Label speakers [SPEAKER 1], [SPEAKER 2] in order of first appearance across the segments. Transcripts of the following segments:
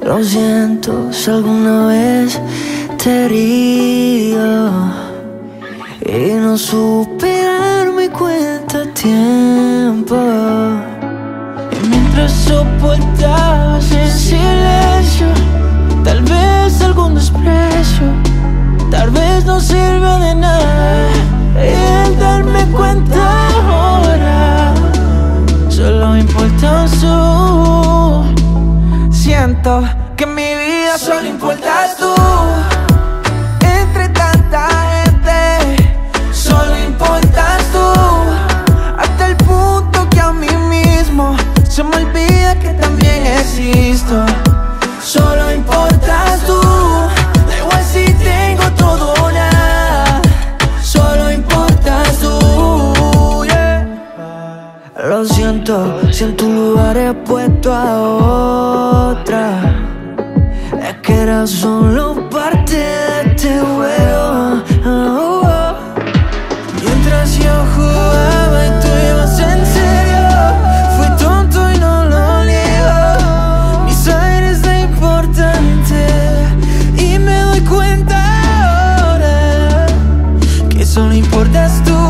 [SPEAKER 1] Lo siento si alguna vez te he herido y no supe darme cuenta a tiempo. Y mientras soportabas en silencio, tal vez algún desprecio, tal vez no sirvió de nada. Y el darme cuenta ahora solo importas tú. Siento que en mi vida solo importas tú. Entre tanta gente solo importas tú, hasta el punto que a mí mismo se me olvida que también existo. Solo importas tú, da igual si tengo todo o nada. Solo importas tú, yeah. Lo siento, si en tu lugar he puesto a otra. Es que era solo parte de este juego. Oh, oh. Mientras yo jugaba y tú ibas en serio, fui tonto y no lo niego. Ni saber es lo importante y me doy cuenta ahora que solo importas tú.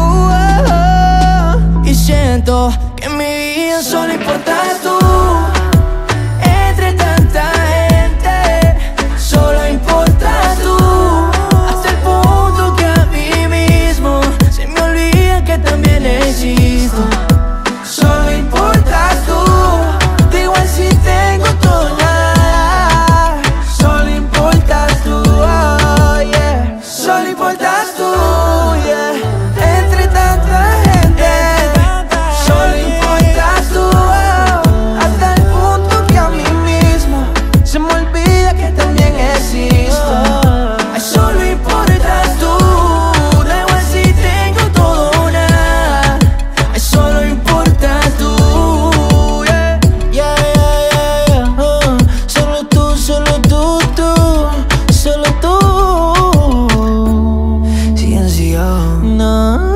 [SPEAKER 1] Y siento que en mi vida solo importas tú. Entre tanta gente solo importas tú, hasta el punto que a mí mismo se me olvida que también existo. Solo importas tú, da igual si tengo todo o nada. Solo importas tú, oh, yeah. Solo importas tú, yeah. Entre tanta gente solo importas tú, oh, hasta el punto que a mí mismo se me olvida que también existo. Ay, solo importas tú, da igual si tengo todo o nada. Ay, solo importas tú, yeah, yeah, yeah, yeah. Solo tú, solo tú, solo tú. Silencio, no.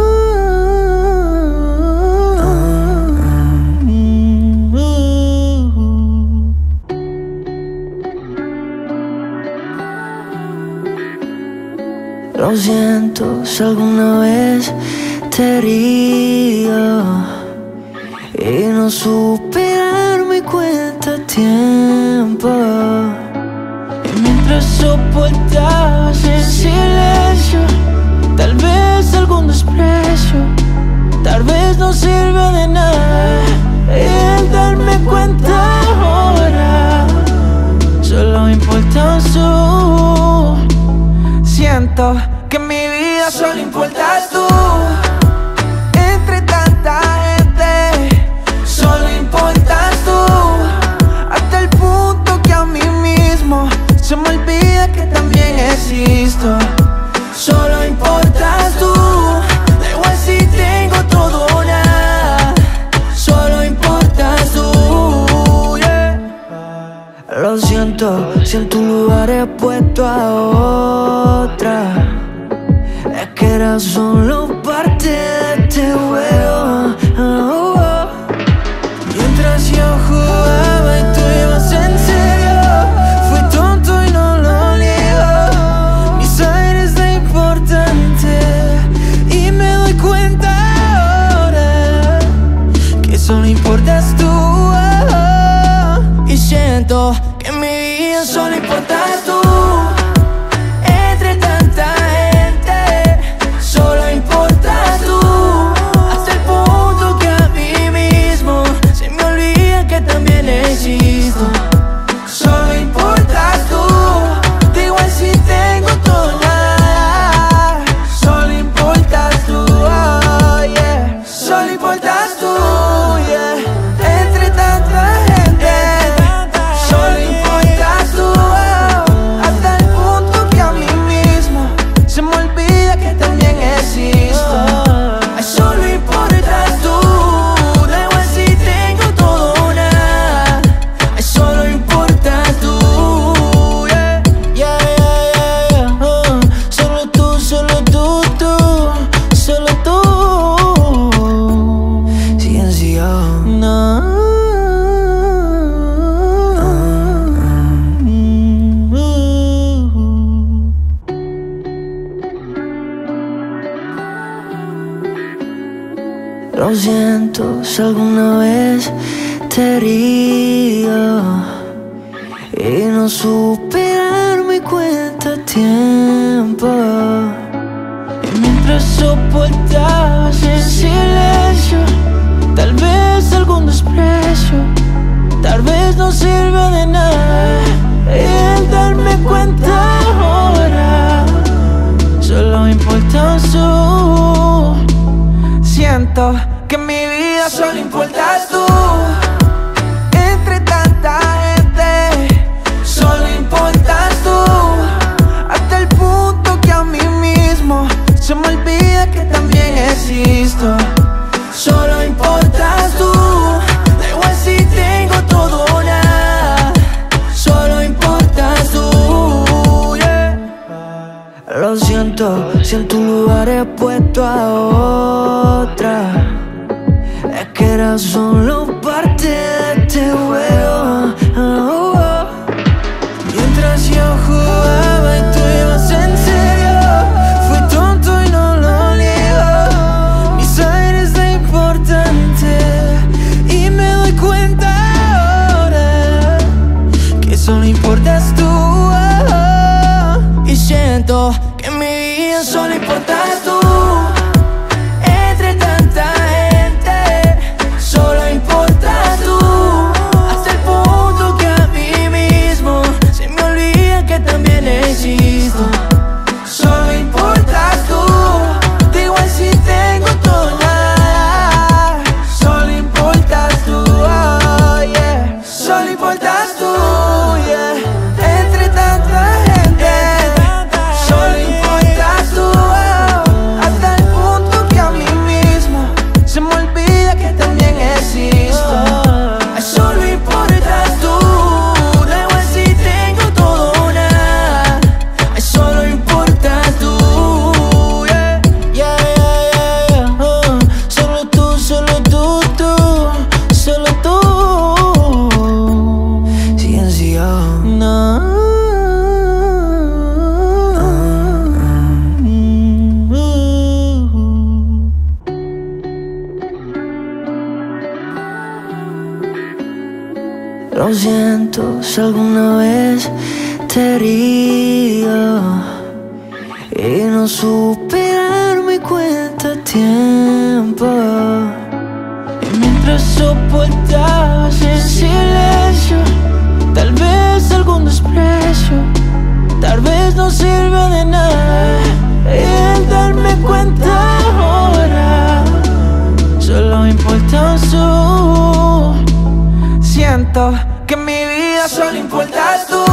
[SPEAKER 1] Lo siento si alguna vez te he herido y no supe darme cuenta a tiempo. Y mientras soportabas en silencio, tal vez algún desprecio, tal vez no sirvió de nada. Y el darme cuenta ahora solo importas tú. Siento que en mi vida solo importas tú. Entre tanta gente solo importas tú, hasta el punto que a mí mismo se me olvida que también existo. Solo importas tú, da igual si tengo todo o nada. Solo importas tú, yeah. Lo siento, si en tu lugar he puesto a otra. Es que era solo parte de este juego. Oh, oh. Mientras yo jugaba y tú ibas en serio, fui tonto y no lo niego. Ni saber es lo importante y me doy cuenta ahora que solo importas tú. Y siento que en mi vida solo importas tú. Entre tanta gente solo importas tú, hasta el punto que a mí mismo se me olvida que también existo. Solo importas tú, da igual si tengo todo o nada. Solo importas tú, oh, yeah. Solo importas tú, yeah. Entre tanta gente solo importas tú, oh, hasta el punto que a mí mismo se me olvida que también existo. Ay, solo importas tú, da igual si tengo todo o nada. Ay, solo importas tú, yeah, yeah, yeah, yeah. Solo tú, solo tú, solo tú. Silencio, no. Lo siento si alguna vez te herío y no supe darme cuenta a tiempo. Y mientras soportabas en silencio, tal vez algún desprecio, tal vez no sirva de nada. Y el darme cuenta ahora, solo importas tú. Siento que en mi vida solo importas tú. Entre tanta gente, solo importas tú. Hasta el punto que a mí mismo se me olvida que también existo. Solo importas tú. Da igual si tengo todo o nada, solo importas tú, yeah. Lo siento, si en tu lugar he puesto a otra. Es que era solo parte de este juego. Oh, oh. Mientras yo jugaba y tú ibas en serio, fui tonto y no lo niego. Mis aires de importante, y me doy cuenta ahora que solo importas tú, oh. Y siento que en mi vida solo importas tú. Entre tanta gente, solo importas tú. Hasta el punto que a mí mismo se me olvida que también existo. Solo importas tú. Da igual si tengo todo o nada, solo importas tú, oh, yeah. Solo importas tú, yeah. Entre tanta gente, solo importas tú, oh. Hasta el punto que a mí mismo se me olvida que también existo. Solo importas tú. Da igual si tengo todo o nada, solo importas tú, yeah. Yeah, yeah, yeah, yeah. Solo tú, solo tú, solo tú. Silencio. No. Lo siento si alguna vez te herío y no supe darme cuenta a tiempo. Y mientras soportabas en silencio, tal vez algún desprecio, tal vez no sirva de nada. Y el darme cuenta ahora, solo importas tú. Siento que en mi vida solo importas tú.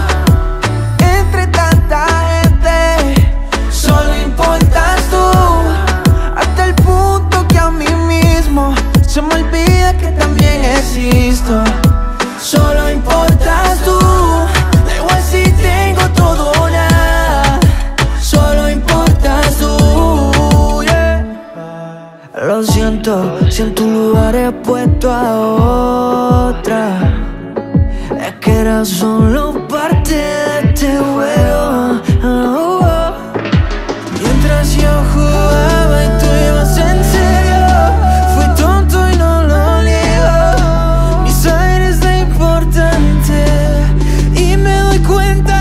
[SPEAKER 1] Entre tanta gente, solo importas tú. Hasta el punto que a mí mismo se me olvida que también existo. Solo importas tú. Da igual si tengo todo o nada, solo importas tú, yeah. Lo siento, si en tu lugar he puesto a otra. Es que era solo parte de este juego, oh, oh. Mientras yo jugaba y tú ibas en serio, fui tonto y no lo niego. Mis aires de importante, y me doy cuenta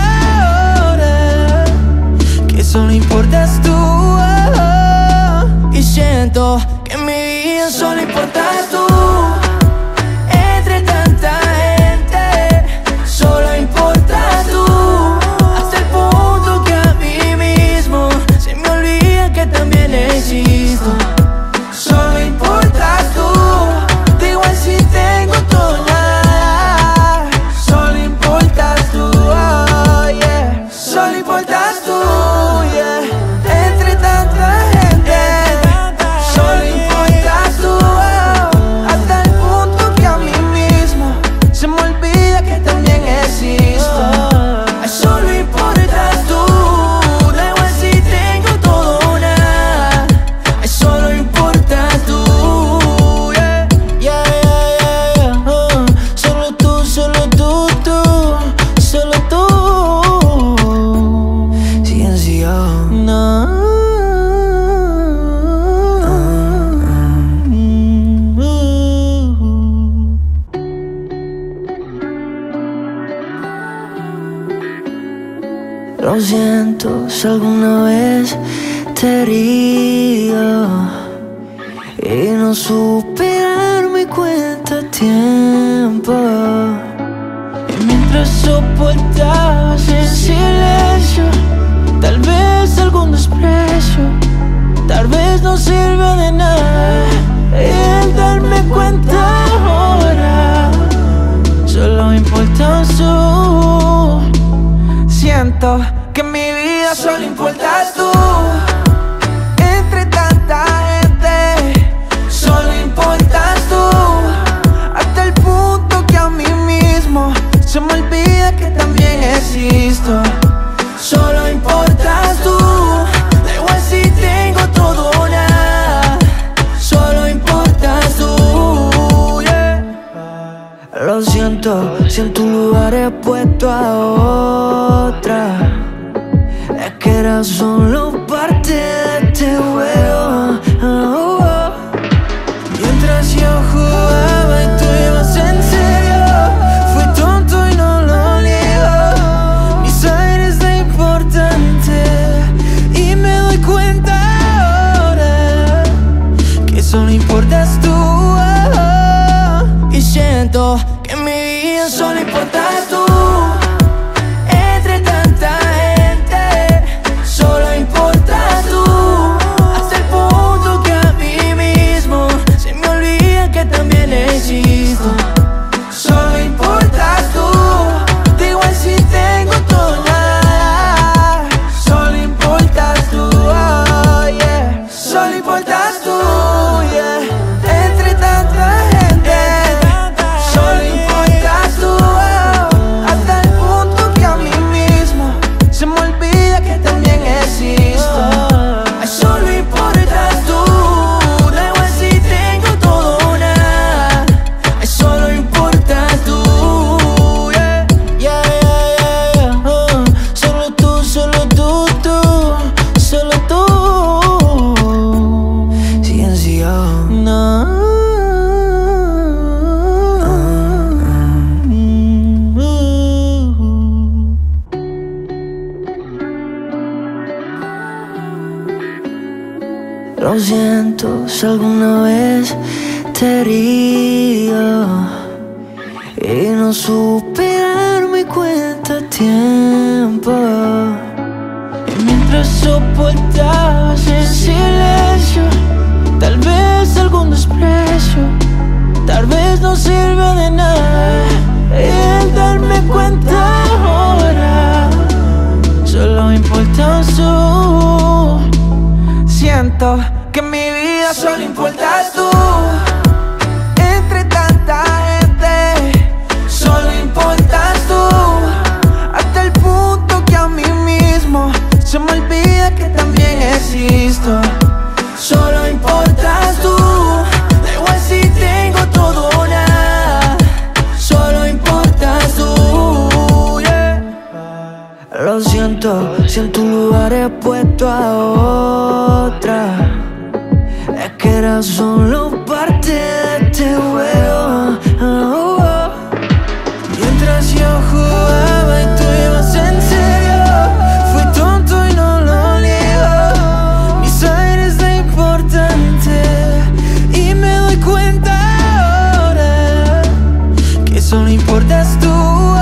[SPEAKER 1] ahora que solo importas tú, oh. Y siento que en mi vida solo importas tú. Entre tanta gente, solo importas tú. Hasta el punto que a mí mismo se me olvida que también existo. Solo importas tú. Da igual si tengo todo o nada, solo importas tú, oh, yeah. Solo importas tú, yeah. Entre tanta gente, solo importas tú, oh. siento si alguna vez te herido y no supe darme cuenta a tiempo. Y mientras soportabas en silencio, tal vez algún desprecio, tal vez no sirva de nada. Y el darme cuenta ahora, solo importas tú. Siento que en mi vida solo importas tú. Entre tanta gente, solo importas tú. Hasta el punto que a mí mismo se me olvida que también existo. Solo importas tú. Da igual si tengo todo o nada, solo importas tú, yeah. Lo siento, si en tu lugar he puesto a otra, es que era solo parte de este juego. Oh, oh. Mientras yo jugaba y tú ibas en serio, fui tonto y no lo niego. Mis aires de importante, y me doy cuenta ahora que solo importas tú. Y siento que en mi vida solo importas tú. Entre tanta gente, solo importas tú. Hasta el punto que a mí mismo se me olvida que también existo. Solo importas tú. Da igual si tengo todo o nada, solo importas tú, oh, yeah. Solo importas tú, yeah. Entre tanta gente, solo importas tú, oh. Hasta el punto que a mí mismo se me olvida que también existo. Ay, solo importas tú. Da igual si tengo todo o nada, ay, solo importas tú, yeah. Yeah, yeah, yeah, yeah. Solo tú, solo tú, solo tú. Ciencio. No. Lo siento si alguna vez te herido y no supe darme cuenta a tiempo. Y mientras soportabas en silencio, tal vez algún desprecio, tal vez no sirva de nada. Y el darme cuenta ahora, solo importas tú. Siento que en mi vida solo importas tú. Entre tanta gente, solo importas tú. Hasta el punto que a mí mismo se me olvida que también existo. Solo importas tú. Da igual si tengo todo o nada, solo importas tú, yeah. Lo siento, si en tu lugar he puesto a otra, es que era solo parte de este juego. Oh, oh. Mientras yo jugaba y tú ibas en serio, fui tonto y no lo niego. Mis aires de importante, y me doy cuenta ahora que solo importas tú.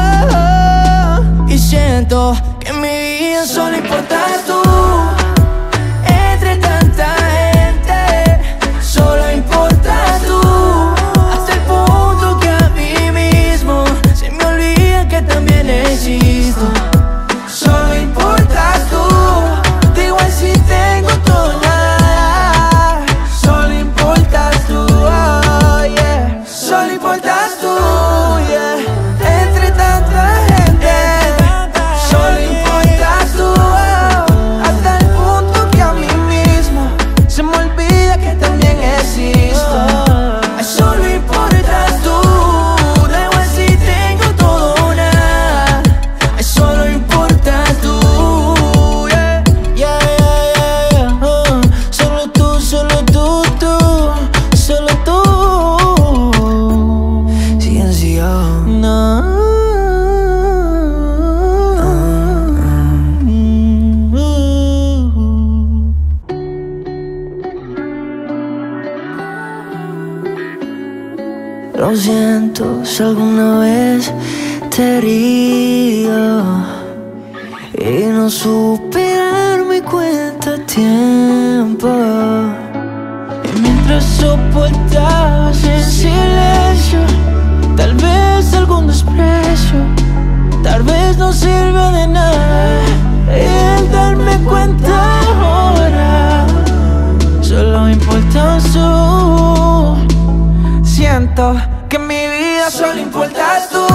[SPEAKER 1] Y siento que en mi vida solo importas tú. Entre tanta gente, solo importas Lo siento si alguna vez te he herido y no supe darme cuenta a tiempo. Y mientras soportabas en silencio, tal vez algún desprecio, tal vez no sirva de nada el darme cuenta ahora. Solo importas tú. Siento que en mi vida solo importas tú.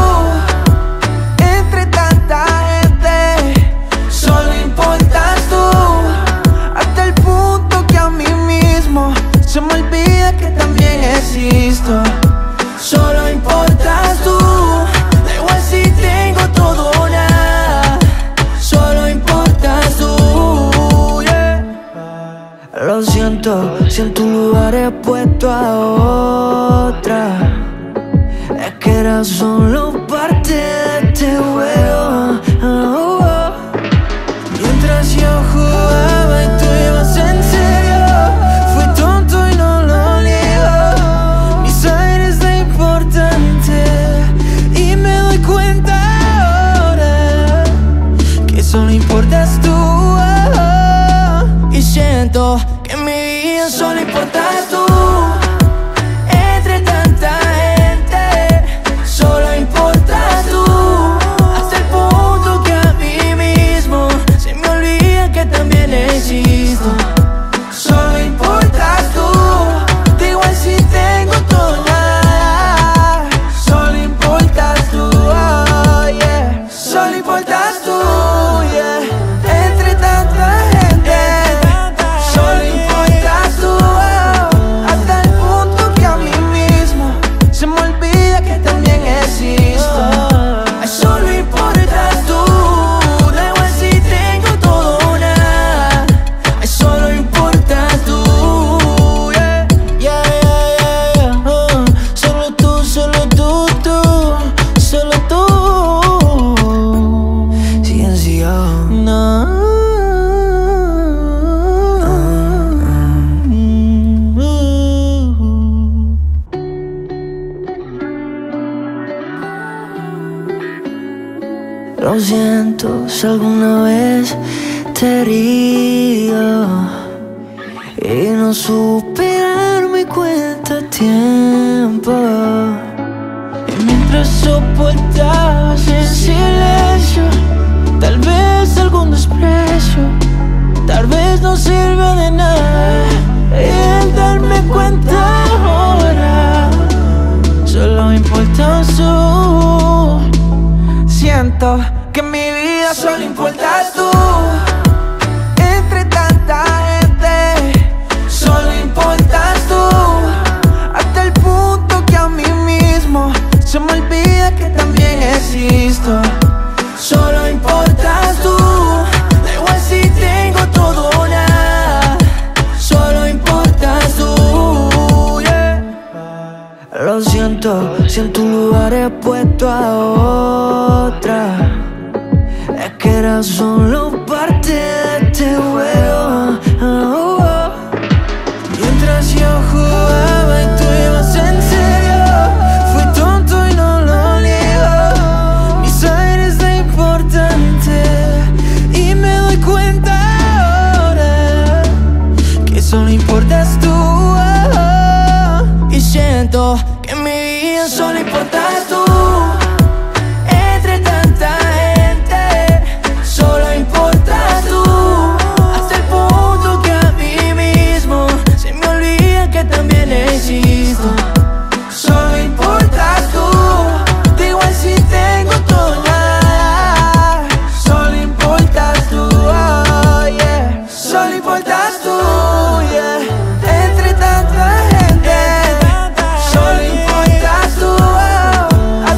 [SPEAKER 1] Entre tanta gente, solo importas tú. Hasta el punto que a mí mismo se me olvida que también existo. Solo importas tú. Da igual si tengo todo o nada. Solo importas tú, yeah. Lo siento, si en tu lugar he puesto a otra. Es que era solo parte de este juego. Oh, oh. Mientras yo jugaba y tú ibas en serio, fui tonto y no lo niego. Mis aires de importante y me doy cuenta ahora que solo importas tú. Oh, oh. Y siento que en mi vida solo importas tú. Entre tanta gente, solo importas tú. Hasta el punto que a mí mismo se me olvida que también existo. Solo importas tú. Da igual si tengo todo o nada. Solo importas tú, oh, yeah. Solo importas tú, yeah. Entre tanta gente, solo importas tú, oh. Hasta el punto que a mí mismo se me olvida que también existo. Ay, solo importas tú. Da igual si tengo todo o nada. Ay, solo importas tú, yeah. Yeah, yeah, yeah, yeah. Solo tú, solo tú. Silencio. No. Lo siento si alguna vez te he herido y no supe darme cuenta a tiempo. Y mientras soportabas en silencio, tal vez algún desprecio, tal vez no sirva de nada el darme cuenta ahora. Solo importas tú. Siento que en mi vida solo importas tú. Entre tanta gente, solo importas tú. Hasta el punto que a mí mismo se me olvida que también existo. Solo importas tú. Da igual si tengo todo o nada. Solo importas tú, yeah. Lo siento, si en tu lugar he puesto a otra. Es que era solo parte de este juego. Oh, oh. Mientras yo jugaba y tú ibas en serio, fui tonto y no lo niego. Mis aires de importante y me doy cuenta ahora que solo importas tú, oh, oh. Y siento que en mi vida solo importas tú. Entre tanta gente, solo importas tú. Hasta el punto que a mí mismo se me olvida que también existo. Solo importas tú. Da igual si tengo todo o nada. Solo importas tú, oh, yeah. Solo importas tú, yeah. Entre tanta gente, solo importas tú, oh.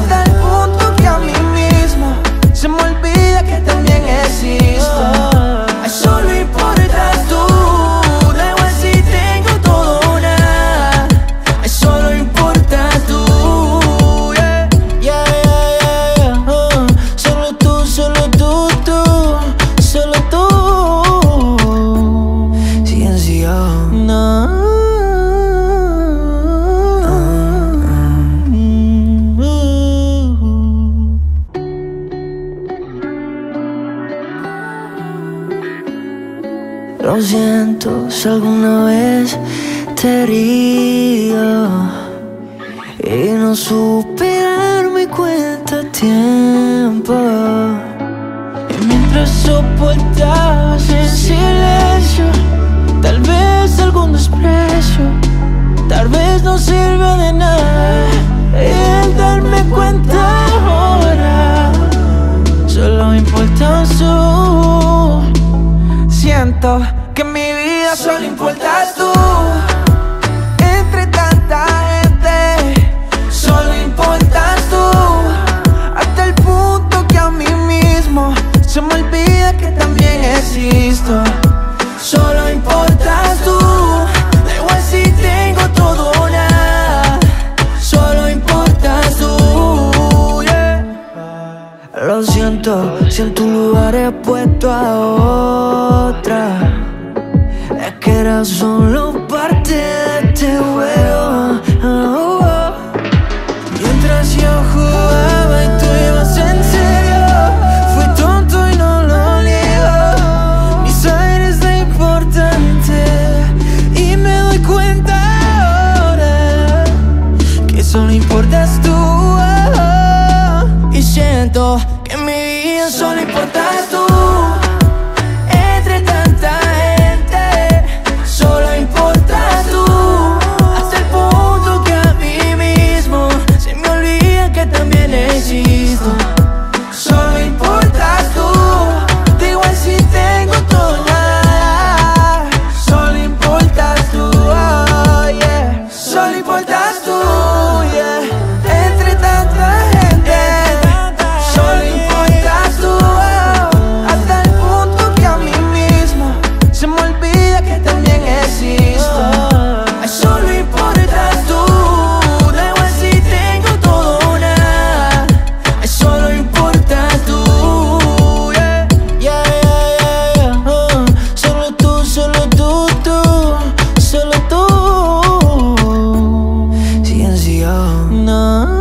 [SPEAKER 1] Lo siento si alguna vez te herido y no supe darme cuenta a tiempo. Y mientras soportabas en silencio, tal vez algún desprecio, tal vez no sirve de nada. Y el darme cuenta ahora solo importas tú. Siento que en mi vida solo importas tú. Entre tanta gente solo importas tú. Hasta el punto que a mí mismo se me olvida que también existo. Solo importas tú. Da igual si tengo todo o nada. Solo importas tú, yeah. Lo siento, si en tu lugar he puesto a otra. Es que era solo parte de este juego. Oh, oh. Mientras yo jugaba y tú ibas en serio, fui tonto y no lo niego. Ni saber es lo importante. Y me doy cuenta ahora que solo importas tú. Y siento que en mi vida solo importas tú. Entre tanta gente solo importas tú. Hasta el punto que a mí mismo se me olvida que también existo. Solo importas tú. Da igual si tengo todo o nada. Solo importas tú, oh, yeah. Solo importas tú, yeah. Entre tanta gente solo importas tú, oh. Hasta el punto que a mí mismo se me olvida que también existo. Ay, solo importas tú. Da igual si tengo todo o nada. Ay, solo importas tú, yeah. Yeah, yeah, yeah, yeah. Solo tú, solo tú, solo tú. Ciencio. No.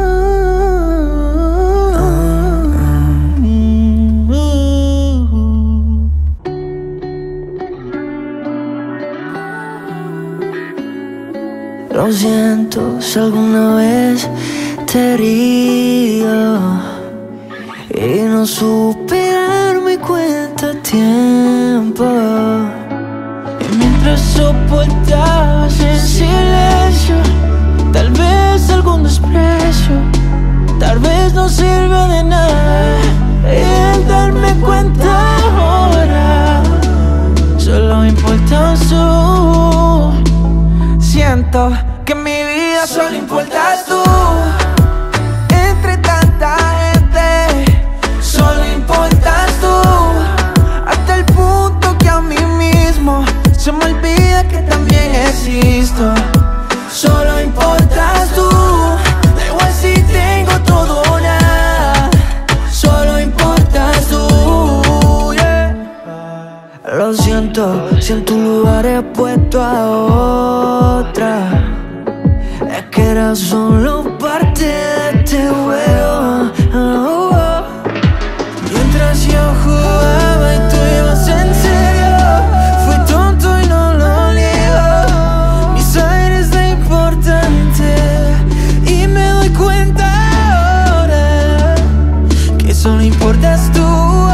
[SPEAKER 1] Lo siento si alguna vez te herido y no supe darme cuenta a tiempo. Y mientras soportabas en silencio, tal vez algún desprecio, tal vez no sirve de nada. Y el darme cuenta ahora solo importas tú. Siento que en mi vida solo importas tú. Entre tanta gente solo importas tú. Hasta el punto que a mí mismo se me olvida que también existo. Solo importas tú. Da igual si tengo todo o nada. Solo importas tú, yeah. Lo siento, si en tu lugar he puesto a otra. Es que era solo parte de este juego. Oh, oh. Mientras yo jugaba y tú ibas en serio, fui tonto y no lo niego. Ni saber es lo importante. Y me doy cuenta ahora que solo importas tú.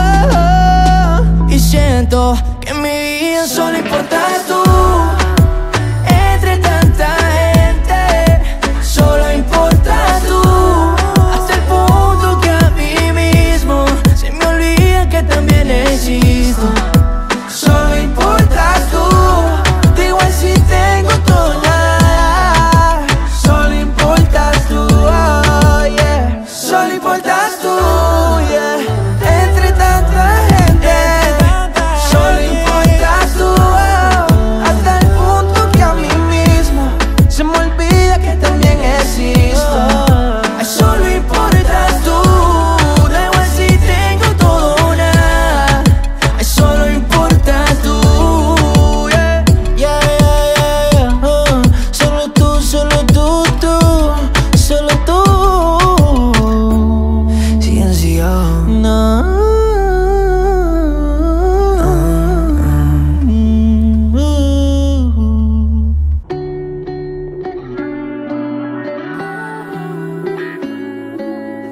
[SPEAKER 1] Y siento que en mi vida solo importas tú. Entre tanta gente solo importas tú. Hasta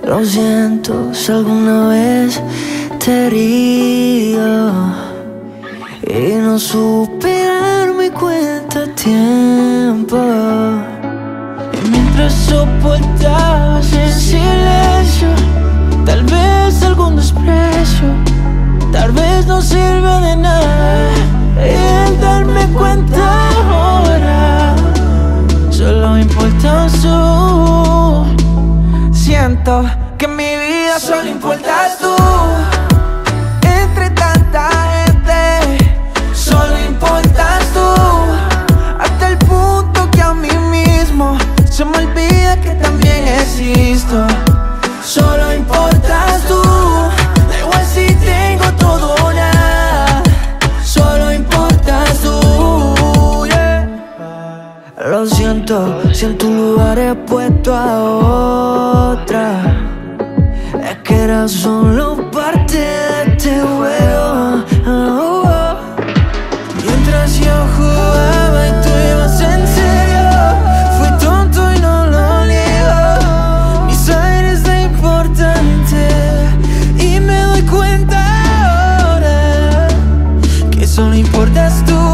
[SPEAKER 1] Lo siento si alguna vez te herido y no supe darme cuenta a tiempo. Y mientras soportabas en silencio, tal vez algún desprecio, tal vez no sirve de nada. Y el darme cuenta ahora solo importas tú. Siento que en mi vida solo importas tú. Entre tanta gente solo importas tú. Hasta el punto que a mí mismo se me olvida que también existo. Solo importas tú. Da igual si tengo todo o nada. Solo importas tú, yeah. Lo siento, si en tu lugar he puesto a otra. Es que era solo parte de este juego. Oh, oh. Mientras yo jugaba y tú ibas en serio, fui tonto y no lo niego. Mis aires de importante y me doy cuenta ahora que solo importas tú.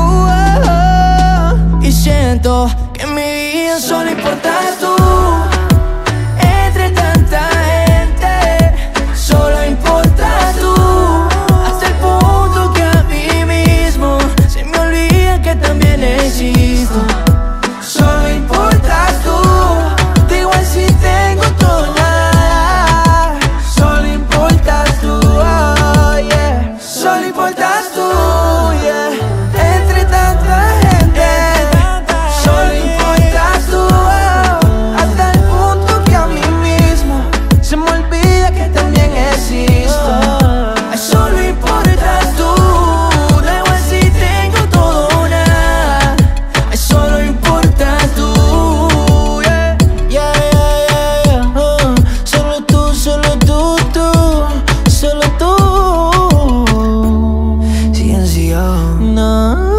[SPEAKER 1] Y siento que en mi vida solo importas tú. Entre tanta gente solo importas tú. Hasta el punto que a mí mismo se me olvida que también existo. Solo importas tú. Da igual si tengo todo o nada. Solo importas tú, oh, yeah. Solo importas tú, yeah. Entre tanta gente solo importas tú, oh. Hasta el punto que a mí mismo se me olvida que también existo. Ay, solo importas tú. Da igual si tengo todo o nada. Ay, solo importas tú, yeah. Yeah, yeah, yeah, yeah. Solo tú, solo tú, solo tú. Ciencio. No.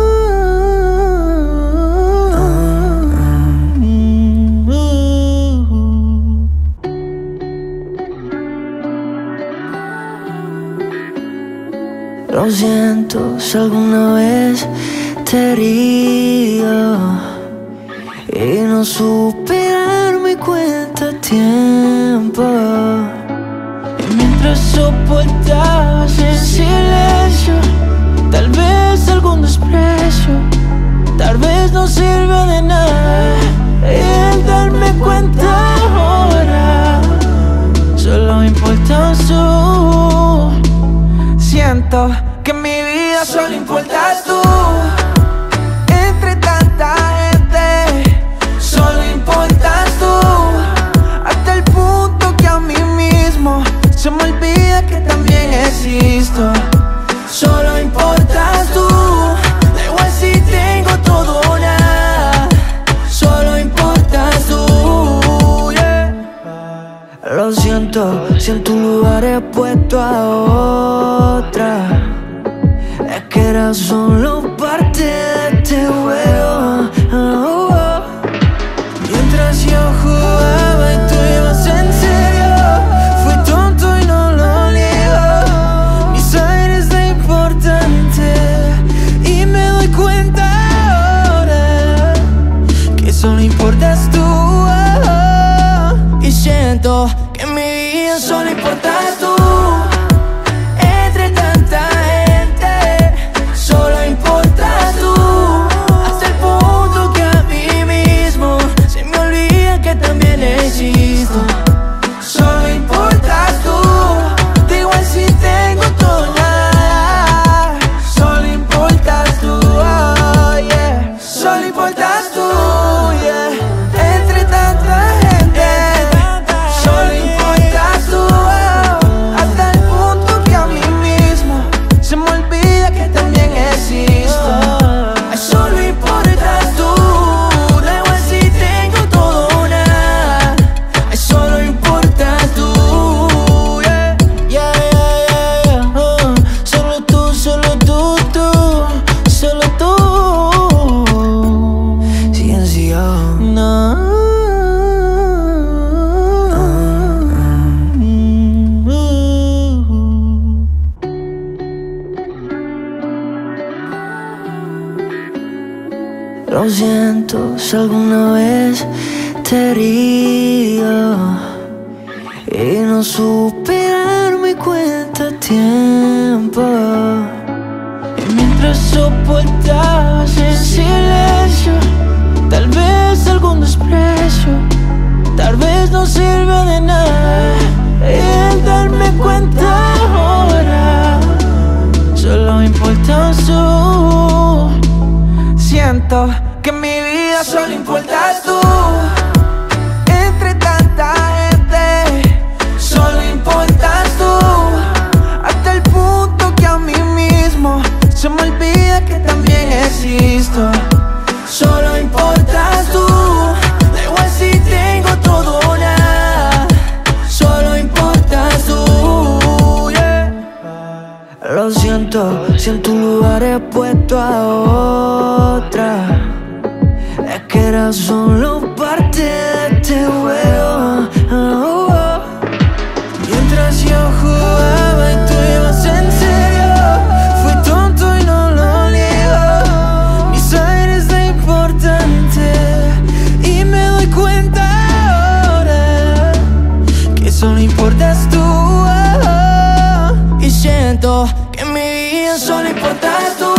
[SPEAKER 1] Lo siento si alguna vez te herido y no supe darme cuenta a tiempo. Y mientras soportabas en silencio, tal vez algún desprecio, tal vez no sirve de nada. Y el darme cuenta ahora solo importas tú. Siento que en mi vida solo importas tú. Entre tanta gente solo importas tú. Hasta el punto que a mí mismo se me olvida que también existo. Solo importas tú. Da igual si tengo todo o nada. Solo importas tú, yeah. Lo siento si en tu lugar he puesto a otra. Es que era solo parte de este juego. Oh, oh. Mientras yo jugaba y tú ibas en serio, fui tonto y no lo niego. Mis aires de importante y me doy cuenta ahora que solo importas tú. Y siento que en mi vida solo importas tú. Entre tanta gente solo importas tú. Hasta el punto que a mí mismo se me olvida que también existo. Solo importas tú. Da igual si tengo todo o nada. Solo importas tú, oh, yeah. Solo importas tú, yeah. Entre tanta gente solo importas tú, oh. siento si alguna vez te herido y no supe darme cuenta a tiempo. Y mientras soportabas en silencio, tal vez algún desprecio, tal vez no sirva de nada. Y el darme cuenta ahora, solo importas tú. Siento que en mi vida solo importas tú. Entre tanta gente, solo importas tú. Hasta el punto que a mí mismo se me olvida que también existo. Solo importas tú. Da igual si tengo todo o nada, solo importas tú, yeah. Lo siento, si en tu lugar he puesto a otra. Es que era solo parte de este juego, oh, oh. Mientras yo jugaba y tú ibas en serio, fui tonto y no lo niego. Mis aires de importante, y me doy cuenta ahora que solo importas tú, oh, oh. Y siento que en mi vida solo importas tú.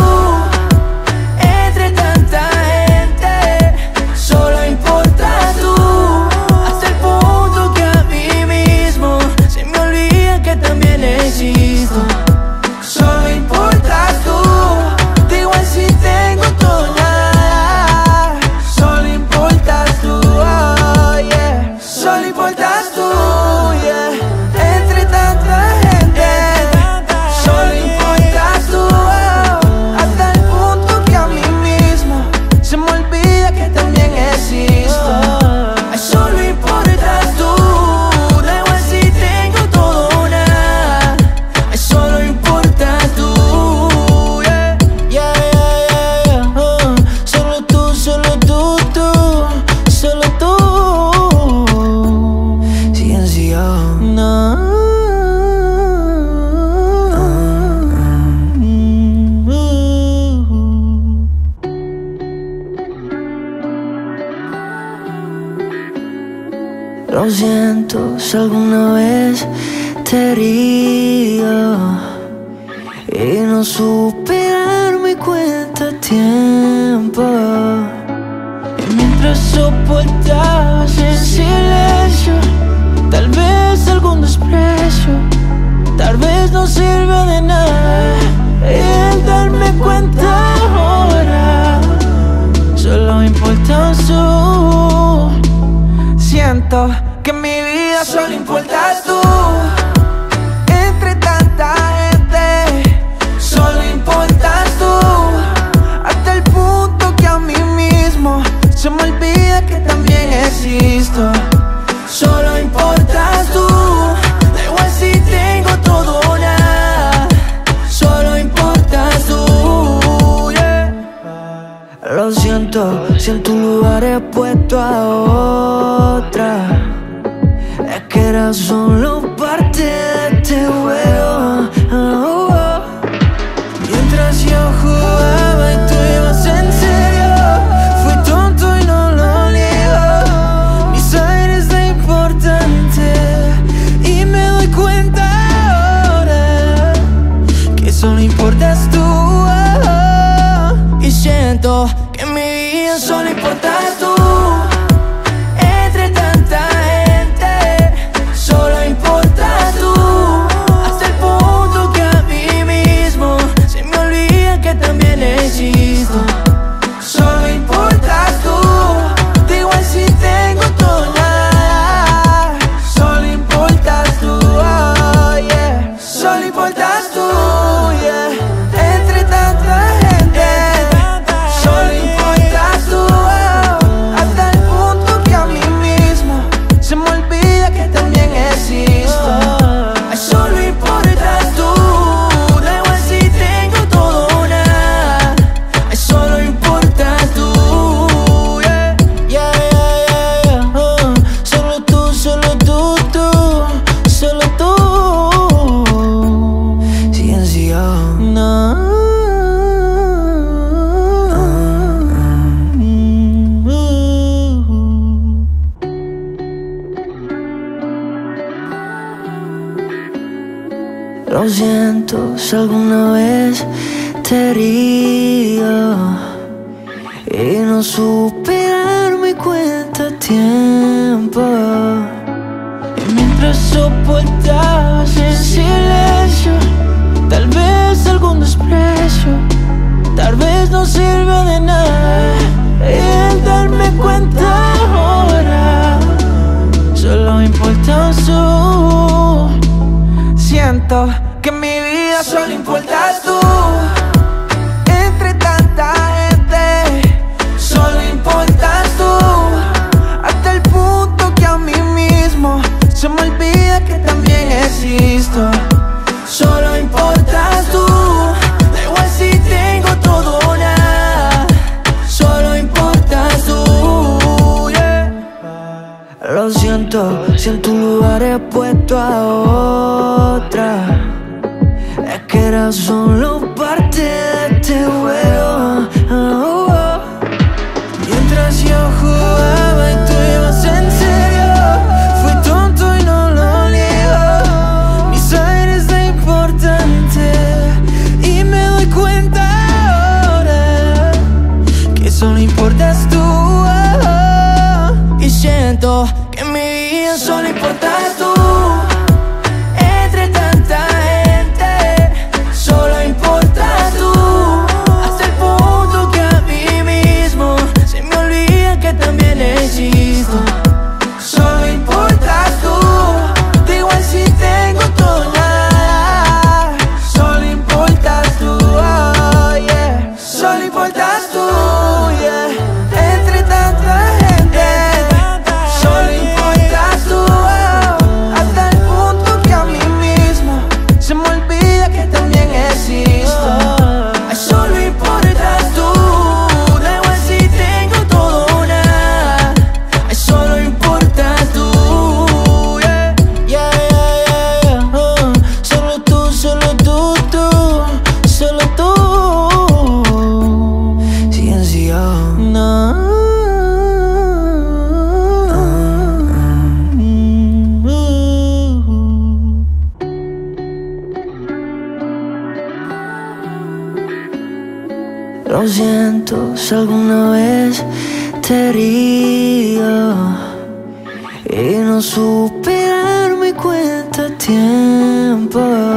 [SPEAKER 1] Entre tanta gente, solo importas tú. Hasta el punto que a mí mismo se me olvida que también existo. Solo importas tú. Da igual si tengo todo o nada, solo importas tú, oh, yeah. Solo importas tú, yeah. Entre tanta gente, solo importas tú, oh. Hasta el punto que a mí mismo se me olvida que también existo. Ay, solo importas tú. Da igual si tengo todo o nada, ay, solo importas tú, yeah. Yeah, yeah, yeah, yeah. Solo tú, solo tú, solo tú. Silencio. No. Lo siento si alguna vez te herido y no supe darme cuenta a tiempo. Y mientras soportabas en silencio, tal vez algún desprecio, tal vez no sirva de nada. Y el darme cuenta ahora, solo importas tú. Siento que en mi vida solo importas tú. Entre tanta gente, solo importas tú. Hasta el punto que a mí mismo se me olvida que también existo. Solo importas tú. Da igual si tengo todo o nada, solo importas tú, yeah. Lo siento, si en tu lugar he puesto a otra. Es que era solo parte de este juego, oh, oh. Mientras yo jugaba y tú ibas en serio, fui tonto y no lo niego. Mis aires de importante, y me doy cuenta ahora que solo importas tú, oh, oh. Y siento que en mi vida solo importas tú. Entre tanta gente, solo importa Lo siento si alguna vez te he herido y no supe darme cuenta a tiempo. Y mientras soportabas en silencio, tal vez algún desprecio, tal vez no sirva de nada el darme cuenta ahora. Solo importas tú. Siento que en mi vida solo importas tú. Entre tanta gente, solo importas tú. Hasta el punto que a mí mismo se me olvida que también existo. Solo importas tú. Da igual si tengo todo o nada. Solo importas tú, yeah. Lo siento, si en tu lugar he puesto a otra. Es que era solo parte de este juego. Oh, oh. Mientras yo jugaba y tú ibas en serio, fui tonto y no lo niego. Mis aires de importante y me doy cuenta ahora que solo importas tú. Oh, oh. Y siento que en mi vida solo importas tú. Entre tanta gente, solo importas tú. Hasta el punto que a mí mismo se me olvida que también existo. Solo importas tú. Da igual si tengo todo o nada. Solo importas tú, oh, yeah. Solo importas tú, yeah. Entre tanta gente, solo importas tú, oh. Hasta el punto que a mí mismo se me olvida que también existo. Ay, solo importas tú. Da igual si tengo todo o nada. Ay, solo importas tú, yeah. Yeah, yeah, yeah, yeah. Solo tú, solo tú. Silencio. No. Lo siento si alguna vez te he herido y no supe darme cuenta a tiempo.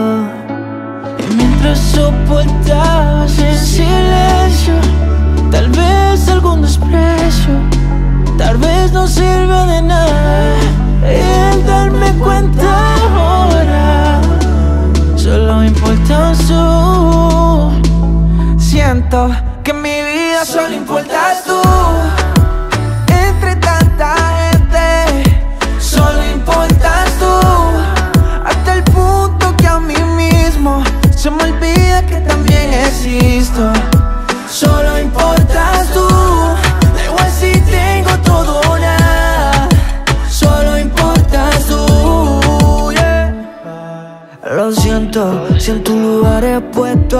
[SPEAKER 1] Y mientras soportabas en silencio, tal vez algún desprecio, tal vez no sirva de nada el darme cuenta ahora. Solo importas tú. Siento que en mi vida solo importas tú. Entre tanta gente, solo importas tú. Hasta el punto que a mí mismo se me olvida que también existo. Solo importas tú. Da igual si tengo todo o nada. Solo importas tú, yeah. Lo siento, si en tu lugar he puesto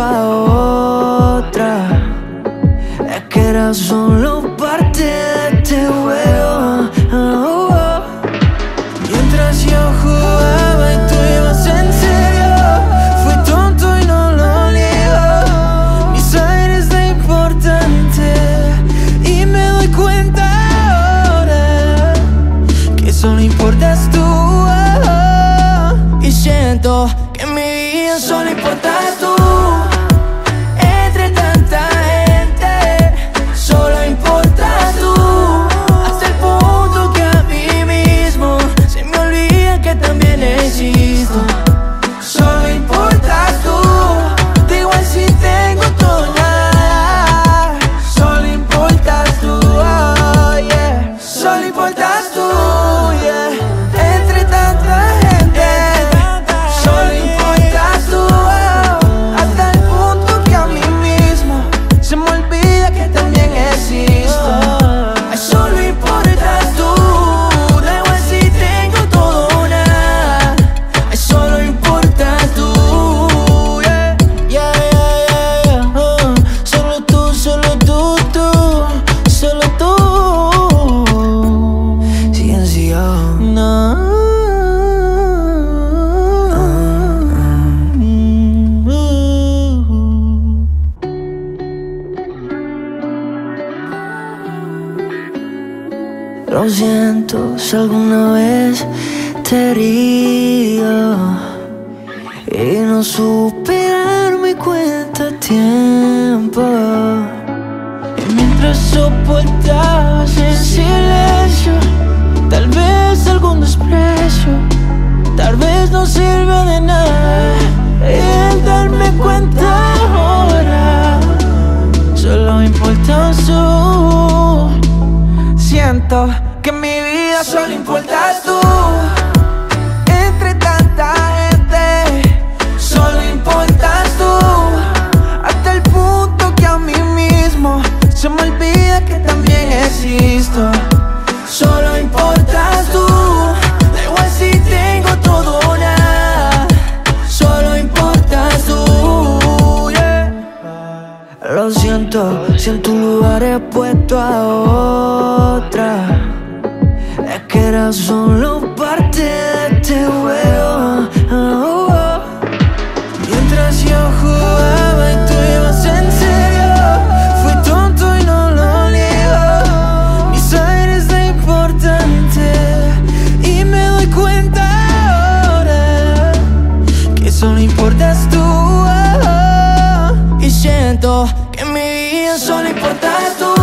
[SPEAKER 1] a otra. Es que era solo parte de este juego. Oh, oh. Mientras yo jugaba y tú ibas en serio, fui tonto y no lo niego. Mis aires de importante y me doy cuenta ahora que solo importas tú, oh, oh. Y siento que en mi vida solo importas tú. Entre tanta gente, solo importas tú. Hasta el punto que a mí mismo se me olvida que también existo. Solo importas tú. Da igual si tengo todo o nada. Solo importas tú, oh, yeah. Solo importas tú, yeah. Entre tanta gente, solo importas tú, oh. Hasta el punto si alguna vez te he herido y no supe darme cuenta a tiempo. Y mientras soportabas en silencio, tal vez algún desprecio, tal vez no sirve de nada. Y el darme cuenta ahora, solo importas tú. Siento que en mi vida solo importas tú. Entre tanta gente, solo importas tú. Hasta el punto que a mí mismo se me olvida que también existo. Solo importas tú. Da igual si tengo todo o nada, solo importas tú, yeah. Lo siento, si en tu lugar he puesto a otra. Es que era solo parte de este juego, oh, oh. Mientras yo jugaba y tú ibas en serio, fui tonto y no lo niego. Ni saber es lo importante, y me doy cuenta ahora que solo importas tú, oh, oh. Y siento que en mi vida solo importas tú.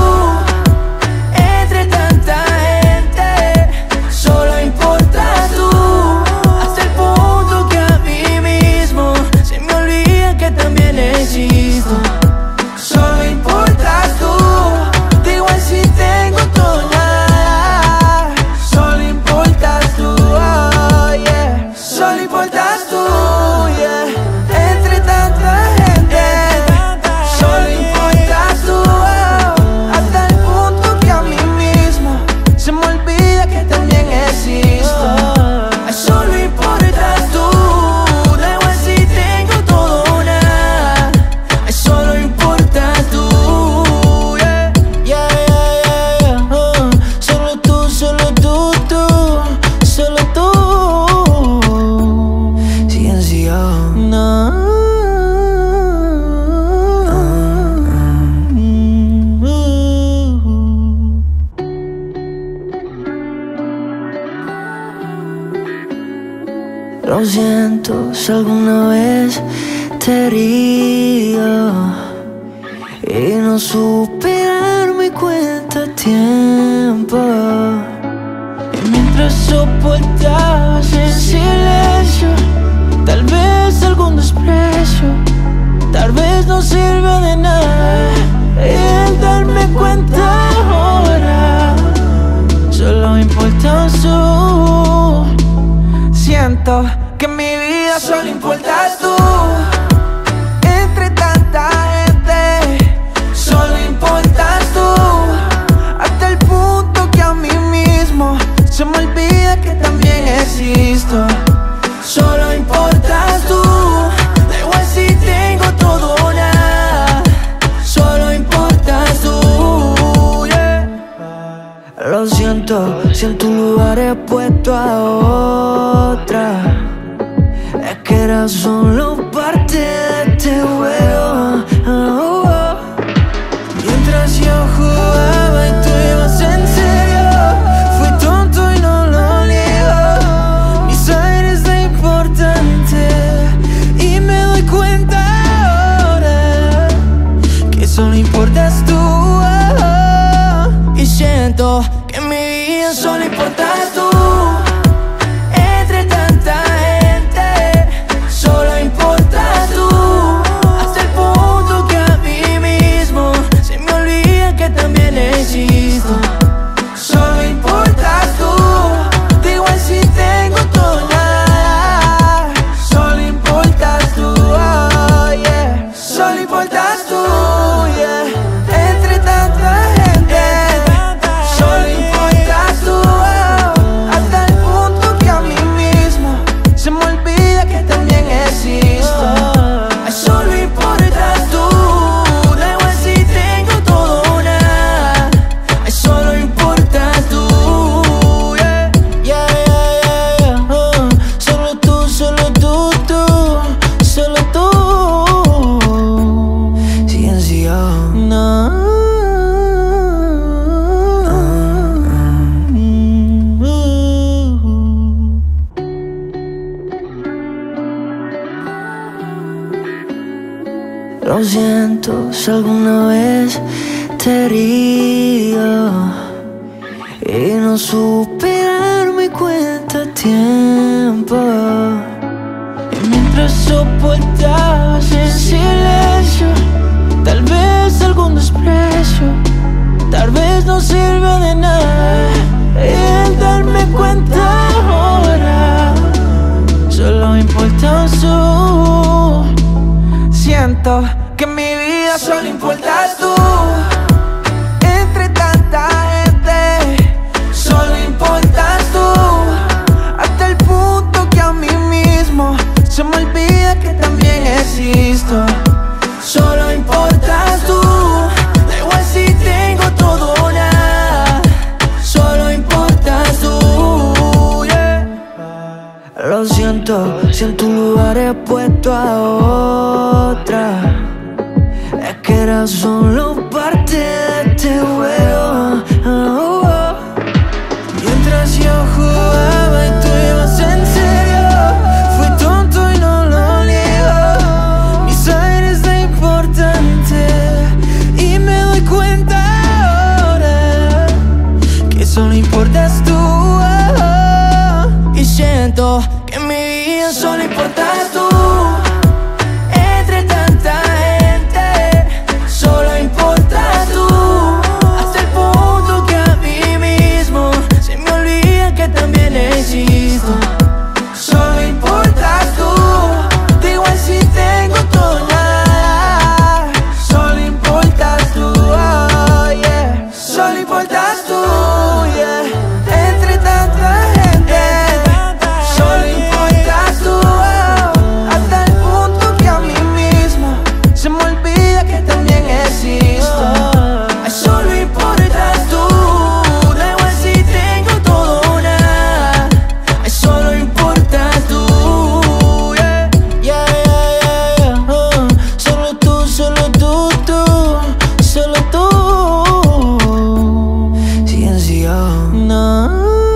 [SPEAKER 1] Entre tanta gente, solo importas tú. Hasta el punto que a mí mismo se me olvida que también existo. Solo importas tú. Da igual si tengo todo o nada, solo importas tú, oh, yeah. Solo importas tú, yeah. Entre tanta gente, solo importas tú, oh. Hasta el punto que a mí mismo se me olvida que también existo. Ay, solo importas tú. Da igual si tengo todo o nada, ay, solo importas tú, yeah. Yeah, yeah, yeah, yeah. Solo tú, solo tú. Silencio. No. Lo siento si alguna vez te he herido y no supe darme cuenta a tiempo. Y mientras soportabas en silencio, tal vez algún desprecio, tal vez no sirve de nada. Y el darme cuenta ahora, solo importas tú. Siento que en mi vida solo importas tú. Entre tanta gente, solo importas tú. Hasta el punto que a mí mismo se me olvida que también existo. Solo importas tú. Da igual si tengo todo o nada, solo importas tú, yeah. Lo siento, si en tu lugar he puesto a otra. Es que era solo parte de este juego, oh, oh. Mientras yo jugaba y tú ibas en serio, fui tonto y no lo niego. Ni saber es lo importante, y me doy cuenta ahora que solo importas tú, oh, oh. Y siento que en mi vida solo importas tú. Entre tanta gente, solo importas tú. Hasta el punto Lo siento si alguna vez te herido y no supe darme cuenta a tiempo. Y mientras soportabas en silencio, tal vez algún desprecio, tal vez no sirve de nada. Y el darme cuenta ahora solo importas tú. Siento que en mi vida solo importas tú. Entre tanta gente solo importas tú. Hasta el punto que a mí mismo se me olvida que también existo. Solo importas tú. Da igual si tengo todo o nada. Solo importas tú, yeah. Lo siento, si en tu lugar he puesto a otra. Es que era solo parte de este juego. Oh, oh. Mientras yo jugaba y tú ibas en serio, fui tonto y no lo niego. Mis aires de importante y me doy cuenta ahora que solo importas tú. Y siento que en mi vida solo importas tú. Entre tanta gente solo importas tú. Hasta el punto que a mí mismo se me olvida que también existo. Solo importas tú. Da igual si tengo todo o nada. Solo importas tú, oh, yeah. Solo importas tú, yeah. Entre tanta gente solo importas tú, oh. Hasta el punto que a mí mismo se me olvida que también existo. Ay, solo importas tú. Da igual si tengo todo o nada. Ay, solo importas tú, yeah. Yeah, yeah, yeah, yeah. Solo tú, solo tú, solo tú. Ciencio. No.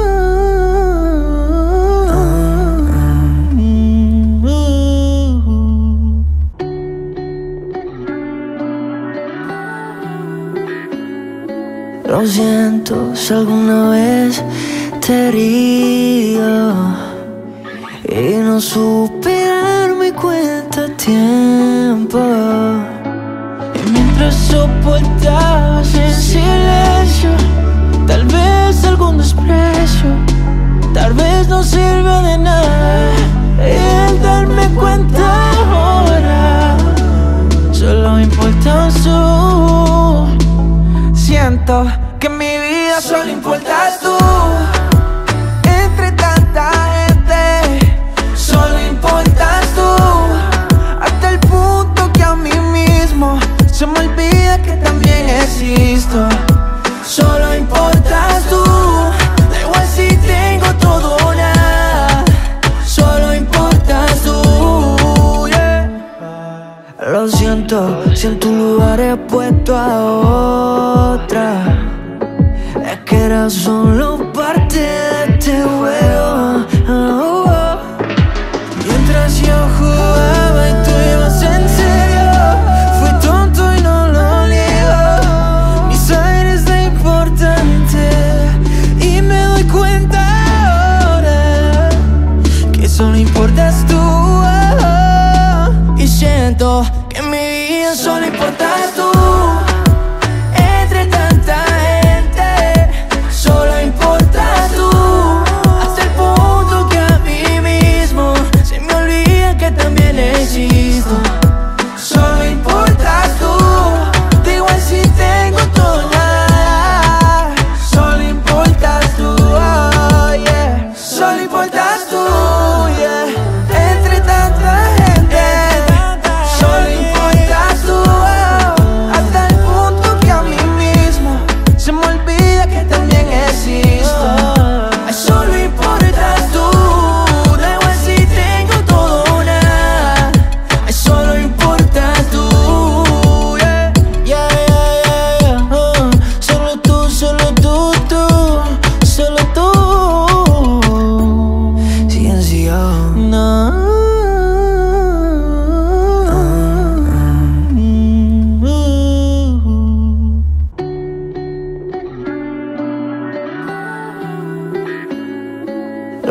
[SPEAKER 1] Lo siento si alguna vez te herido y no supe darme cuenta a tiempo. Y mientras soportabas en silencio, tal vez algún desprecio, tal vez no sirve de nada. Y el darme cuenta ahora solo importas tú. Siento que en mi vida solo importas tú. Entre tanta gente solo importas tú. Hasta el punto que a mí mismo se me olvida que también existo. Solo importas tú. Da igual si tengo todo o nada. Solo importas tú, yeah. Lo siento, si en tu lugar he puesto a otra. Es que era solo parte de este juego. Oh, oh. Mientras yo jugaba y tú ibas en serio, fui tonto y no lo niego. Mis aires de importante y me doy cuenta ahora que solo importas tú. Y siento que en mi vida solo importas tú. Entre tanta gente solo importas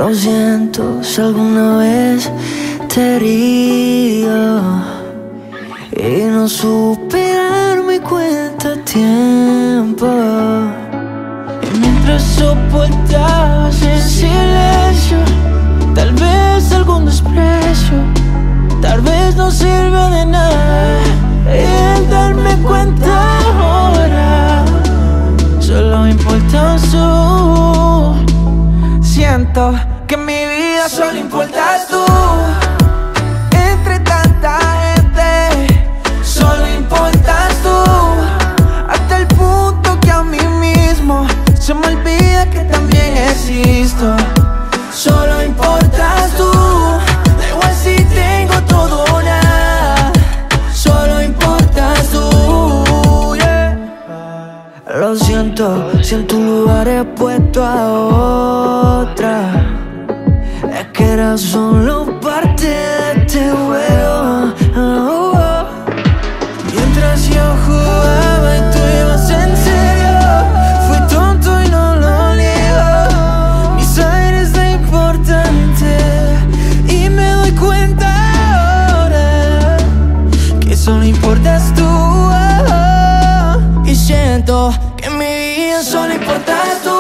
[SPEAKER 1] Lo siento si alguna vez te herido y no supe darme cuenta a tiempo. Y mientras soportabas en silencio, tal vez algún desprecio, tal vez no sirva de nada. Y el darme cuenta ahora, solo importas tú. Siento que en mi vida solo importas tú. Entre tanta gente, solo importas tú. Hasta el punto que a mí mismo se me olvida que también existo. Solo importas tú. Da igual si tengo todo o nada, solo importas tú, yeah. Lo siento si en tu lugar he puesto a otra. Es que era solo parte de este juego, oh, oh. Mientras yo jugaba y tú ibas en serio, fui tonto y no lo niego. Mis aires de importante, y me doy cuenta ahora que solo importas tú, oh, oh. Y siento que en mi vida solo importas tú.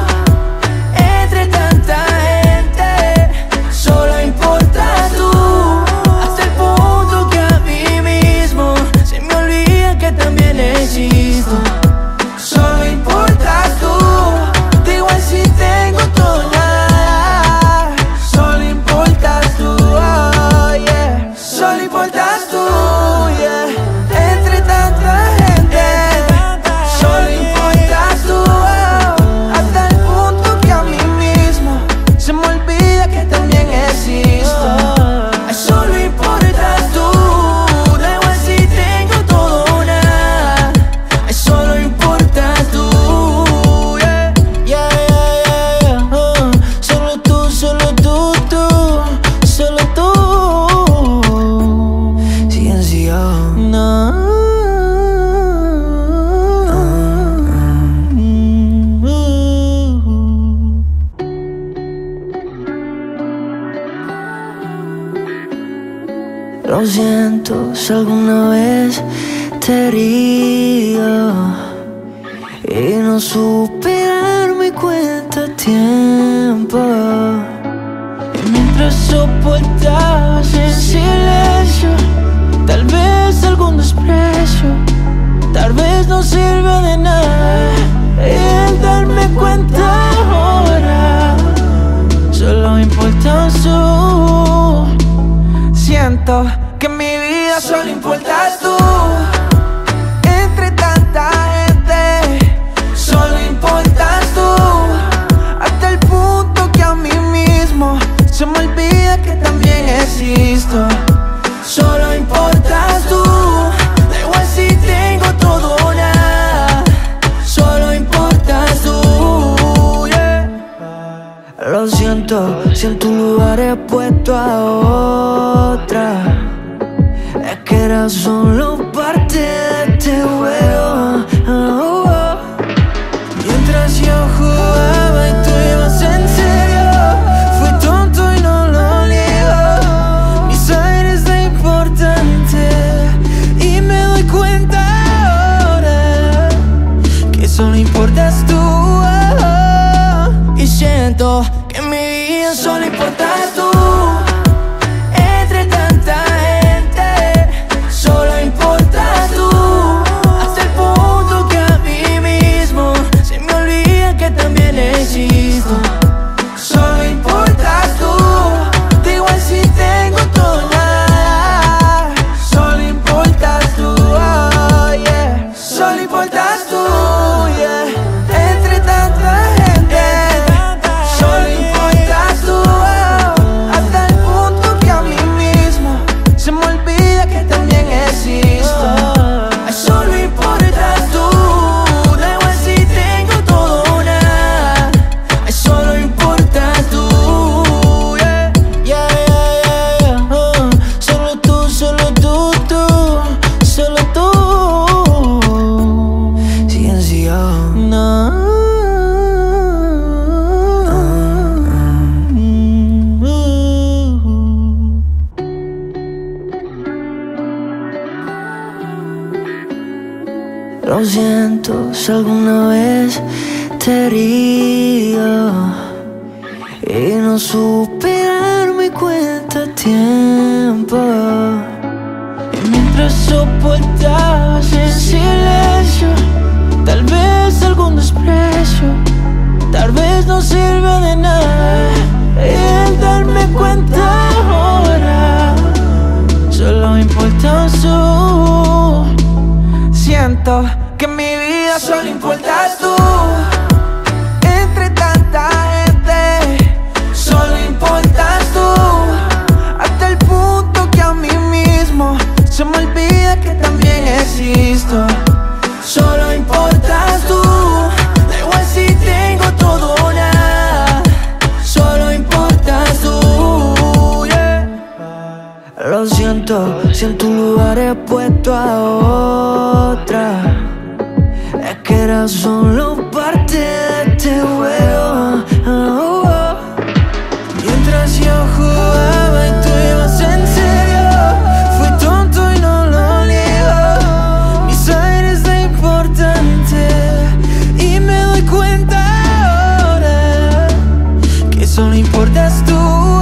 [SPEAKER 1] Entre tanta gente, solo importas tú. Hasta el punto que a mí mismo se me olvida que también existo. Solo importas tú. Da igual si tengo todo o nada, solo importas tú, oh, yeah. Solo importas tú, yeah. Entre tanta gente, solo importas tú, oh. Hasta el punto que a mí mismo se me olvida que también existo. Ay, solo importas tú. Da igual si tengo todo o nada, ay, solo importas tú, yeah. Yeah, yeah, yeah, yeah. Solo tú, solo tú, solo tú. Ciencio. No. Lo siento si alguna vez te herido y no supe darme cuenta a tiempo. Y mientras soportabas en silencio, tal vez algún desprecio, tal vez no sirva de nada. Y el darme cuenta ahora, solo importas tú. Siento que en mi vida solo importas tú. Entre tanta gente, solo importas tú. Hasta el punto que a mí mismo se me olvida que también existo. Solo importas tú. Da igual si tengo todo o nada, solo importas tú, yeah. Lo siento si en tu lugar he puesto a otra. Es que era solo parte de este juego, oh, oh. Mientras yo jugaba y tú ibas en serio, fui tonto y no lo niego. Mis aires de importante, y me doy cuenta ahora que solo importas tú, oh, oh. Y siento que en mi vida solo importas tú. Entre tanta gente, solo importas tú. Hasta el punto que a mí mismo se me olvida que también existo. Solo importas tú. Da igual si tengo todo o nada, solo importas tú, oh, yeah. Solo importas tú, yeah. Entre tanta gente, solo importas tú, oh. Lo siento si alguna vez te he herido y no supe darme cuenta a tiempo. Y mientras soportabas en silencio, tal vez algún desprecio, tal vez no sirva de nada el darme cuenta ahora. Solo importas tú. Siento que en mi vida solo importas tú. Entre tanta gente, solo importas tú. Hasta el punto que a mí mismo se me olvida que también existo. Solo importas tú. Da igual si tengo todo o nada. Solo importas tú, yeah. Lo siento, si en tu lugar he puesto a otra. Es que era solo parte de este juego. Oh, oh. Mientras yo jugaba y tú ibas en serio, fui tonto y no lo niego. Mis aires de importante y me doy cuenta ahora que solo importas tú.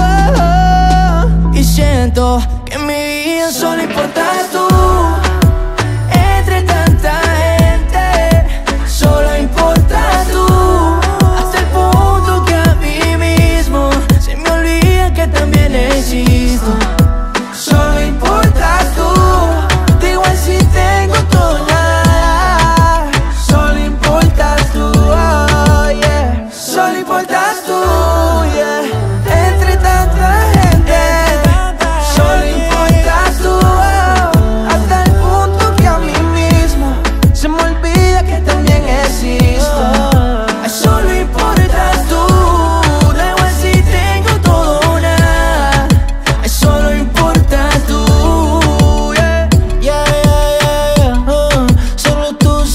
[SPEAKER 1] Y siento que en mi vida solo importas tú. Entre tanta gente, solo importas tú. Hasta el punto que a mí mismo se me olvida que también existo. Solo importas tú. Da igual si tengo todo o nada. Solo importas tú, oh, yeah. Solo importas tú, yeah. Entre tanta gente, solo importas tú, oh. Hasta el punto que a mí mismo se me olvida que también existo. Ay, solo importas tú. Da igual si tengo todo o nada. Ay, solo importas tú, yeah. Yeah, yeah, yeah, yeah. Solo tú,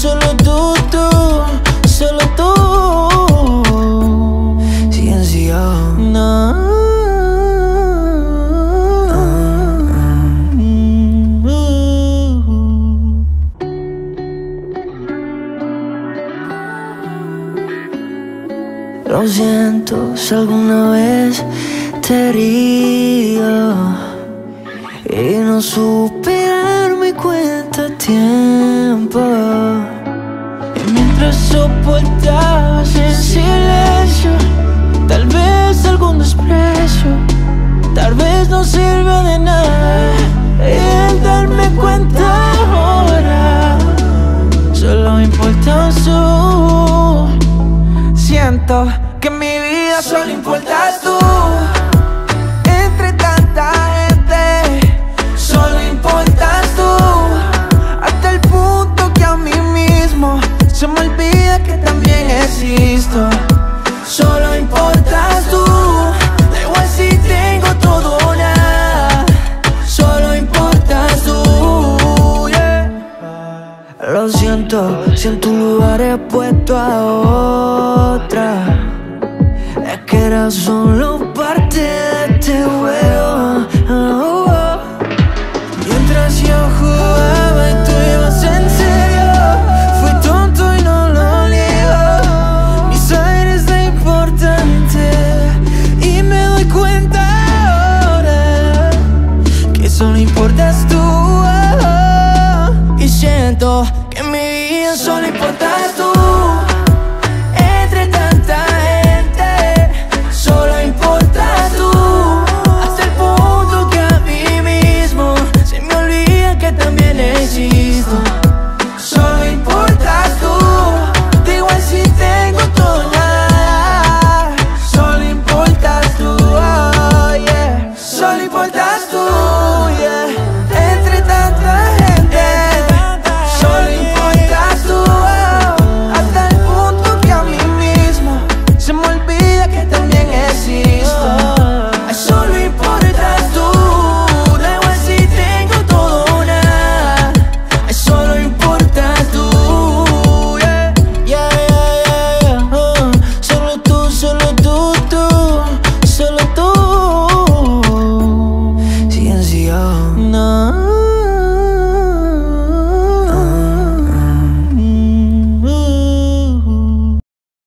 [SPEAKER 1] solo tú. Ciencio. No. Lo siento si alguna vez te he herido y no supe darme cuenta a tiempo. Y mientras soportabas en silencio, tal vez algún desprecio, tal vez no sirva de nada el darme cuenta ahora. Solo importas tú. Siento que en mi vida solo importas tú. Entre tanta gente, solo importas tú. Hasta el punto que a mí mismo se me olvida que también existo. Solo importas tú. Da igual si tengo todo o nada. Solo importas tú, yeah. Lo siento, si en tu lugar he puesto a otra. Es que era solo